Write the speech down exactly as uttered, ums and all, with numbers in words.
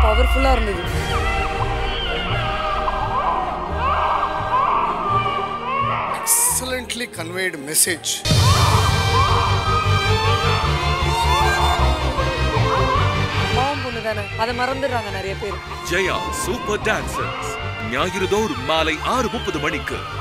பவர்ஃபுல்லா இருந்தது. Excellently conveyed message. மாம் பொண்ணு தானே, அதை மறந்துடுறாங்க நிறைய பேர். ஜெயா சூப்பர் டான்சர்ஸ் ஞாயிறு தோறும் மாலை ஆறு முப்பது மணிக்கு.